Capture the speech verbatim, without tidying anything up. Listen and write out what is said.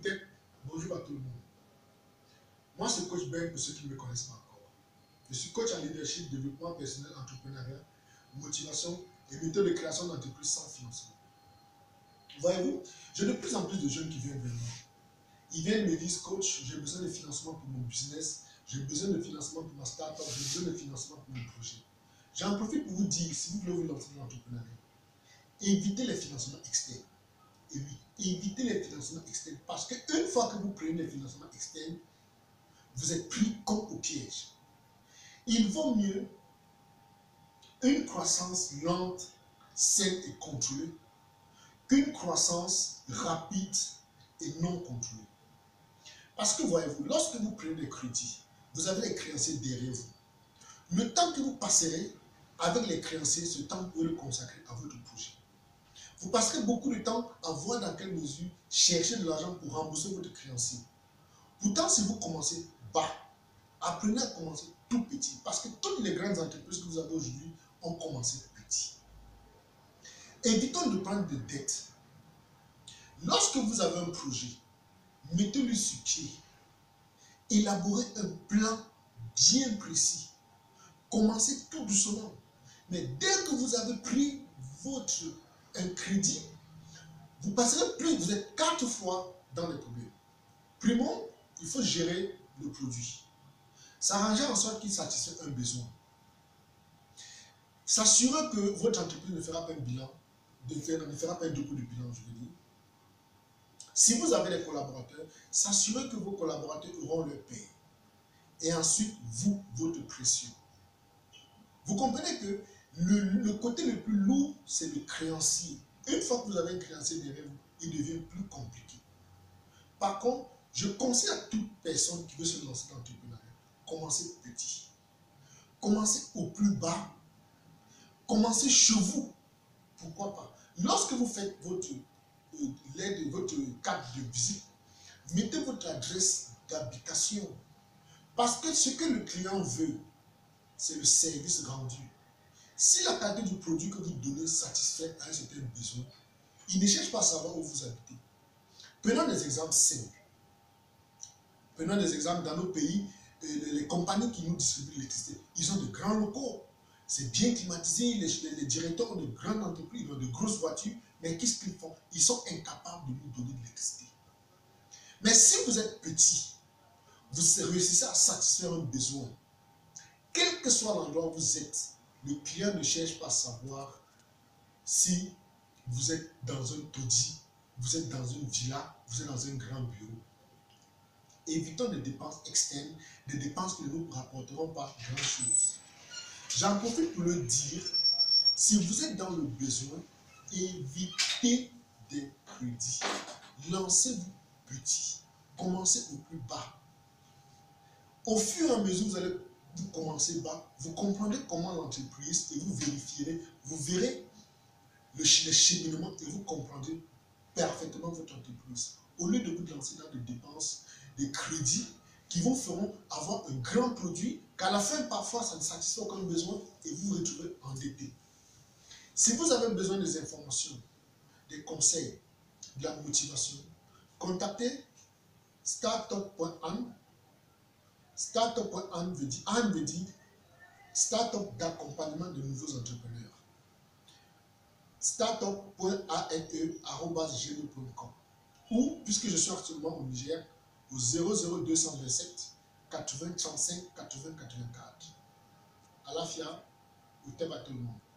peut-être, bonjour à tout le monde. Moi, c'est Coach Ben pour ceux qui ne me connaissent pas encore. Je suis coach en leadership, développement personnel, entrepreneuriat, motivation et méthode de création d'entreprise sans financement. Voyez-vous, j'ai de plus en plus de jeunes qui viennent vers moi. Ils viennent me dire, coach, j'ai besoin de financement pour mon business, j'ai besoin de financement pour ma start-up, j'ai besoin de financement pour mon projet. J'en profite pour vous dire, si vous voulez vous lancer dans l'entrepreneuriat, évitez les financements externes. Et oui, évitez les financements externes parce qu'une fois que vous prenez les financements externes, vous êtes pris comme au piège. Il vaut mieux une croissance lente, saine et contrôlée qu'une croissance rapide et non contrôlée. Parce que voyez-vous, lorsque vous prenez des crédits, vous avez les créanciers derrière vous. Le temps que vous passerez avec les créanciers, ce temps, vous pouvez le consacrer à votre projet. Vous passerez beaucoup de temps à voir dans quelle mesure chercher de l'argent pour rembourser votre créancier. Pourtant, si vous commencez bas, apprenez à commencer tout petit. Parce que toutes les grandes entreprises que vous avez aujourd'hui ont commencé petit. Évitons de prendre de dettes. Lorsque vous avez un projet, mettez-le sur pied. Élaborez un plan bien précis. Commencez tout doucement. Mais dès que vous avez pris votre un crédit, vous passerez plus, vous êtes quatre fois dans les problèmes. Primo, il faut gérer le produit. S'arranger en sorte qu'il satisfait un besoin. S'assurer que votre entreprise ne fera pas un bilan, ne fera pas un dépôt de bilan, je veux dire. Si vous avez des collaborateurs, s'assurer que vos collaborateurs auront leur paie. Et ensuite, vous, votre pression. Vous comprenez que le, le côté le plus lourd, c'est le créancier. Une fois que vous avez un créancier derrière vous, il devient plus compliqué. Par contre, je conseille à toute personne qui veut se lancer dans l'entrepreneuriat, commencez petit. Commencez au plus bas. Commencez chez vous. Pourquoi pas? Lorsque vous faites votre, euh, l'aide, votre carte de visite, mettez votre adresse d'habitation. Parce que ce que le client veut, c'est le service rendu. Si la qualité du produit que vous donnez satisfait à un certain besoin, il ne cherche pas à savoir où vous habitez. Prenons des exemples simples. Prenons des exemples dans nos pays, les, les compagnies qui nous distribuent l'électricité, ils ont de grands locaux. C'est bien climatisé, les, les, les directeurs ont de grandes entreprises, ils ont de grosses voitures, mais qu'est-ce qu'ils font? Ils sont incapables de nous donner de l'électricité. Mais si vous êtes petit, vous réussissez à satisfaire un besoin. Quel que soit l'endroit où vous êtes, le client ne cherche pas à savoir si vous êtes dans un taudis, vous êtes dans une villa, vous êtes dans un grand bureau. Évitons des dépenses externes, des dépenses qui ne nous rapporteront pas grand-chose. J'en profite pour le dire, si vous êtes dans le besoin, évitez des crédits. Lancez-vous petit. Commencez au plus bas. Au fur et à mesure, vous allez vous commencer bas, vous comprendrez comment l'entreprise et vous vérifierez, vous verrez le cheminement et vous comprendrez parfaitement votre entreprise. Au lieu de vous lancer dans des dépenses, des crédits qui vous feront avoir un grand produit, qu'à la fin, parfois, ça ne satisfait aucun besoin et vous vous retrouvez endetté. Si vous avez besoin des informations, des conseils, de la motivation, contactez startup point an. startup point an veut dire, an veut dire startup d'accompagnement de nouveaux entrepreneurs. startup point ane arobase gmail point com ou, puisque je suis actuellement au Niger, au zéro zéro deux cent vingt-sept quatre-vingts trente-cinq quatre-vingts quatre-vingt-quatre. À la F I A, au thème à tout le monde.